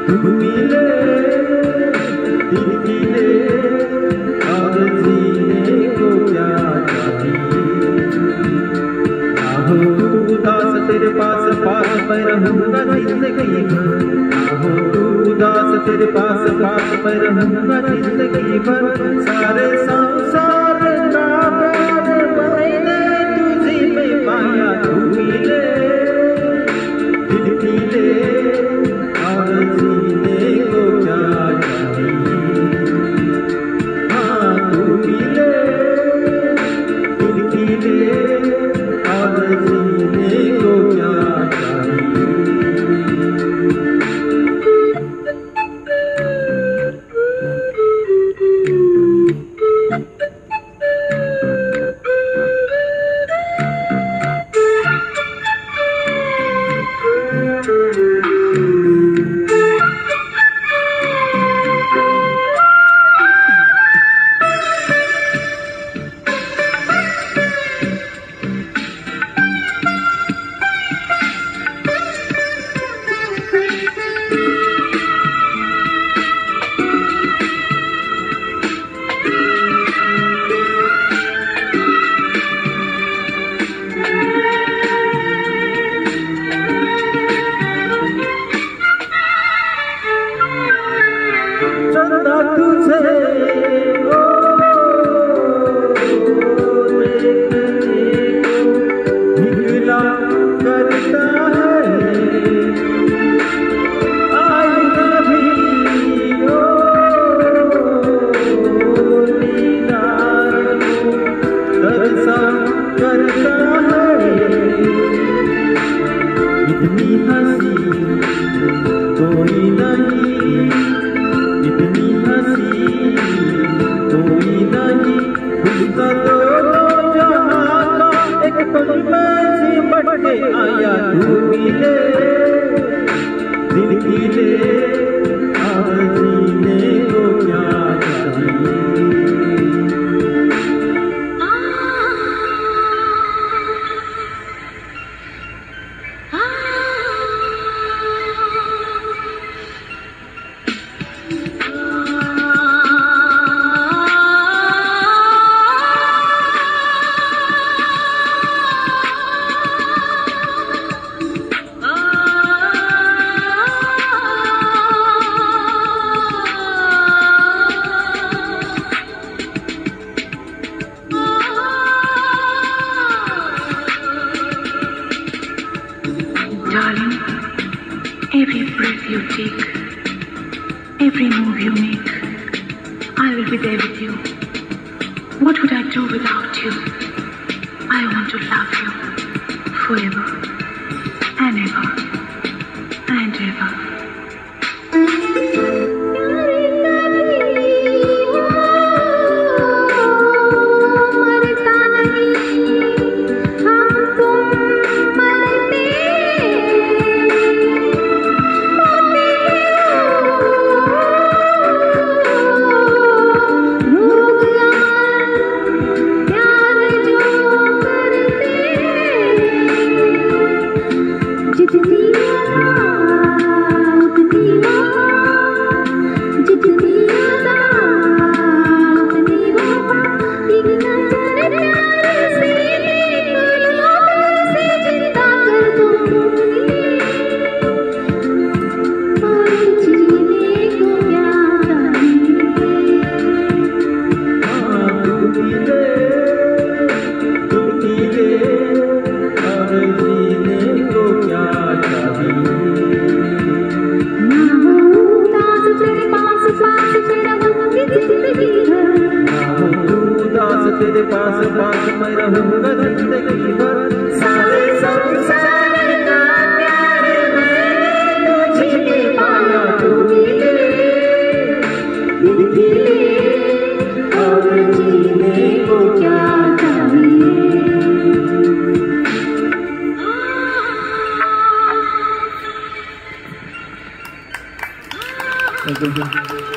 तुम मिले दिल खिले और जीने को क्या चाहिए। ना हो तू उदास तेरे पास पास मैं रहूंगा जिंदगी भर। ना हो तू उदास तेरे पास पास मैं रहूंगा जिंदगी भर। सारे संसार का प्यार मैंने तुझी में पाया। तू मिले दिल खिले और जीने को क्या चाहिए। हाँ तू मिले दिल खिले और जीने को क्या चाहिए। चंदा तुझे ओ देखने को निकला करता है। आईना भी ओ दीदार को तरसा करता है। इतनी हंसी कोई नहीं, इतनी हंसी कोई नहीं। उसका दोनों जहां का एक पल में सिमट के आया। तू मिले दिल खिले और जीने को क्या चाहिए। Darling, every breath you take, every move you make, I will be there with you. What would I do without you? I want to love you forever and ever and ever. तेरे पास पास मैं रहूंगा जिंदगी भर। सारे संसार का प्यार मैंने तुझी में पाया। तू मिले दिल खिले और जीने को क्या चाहिए।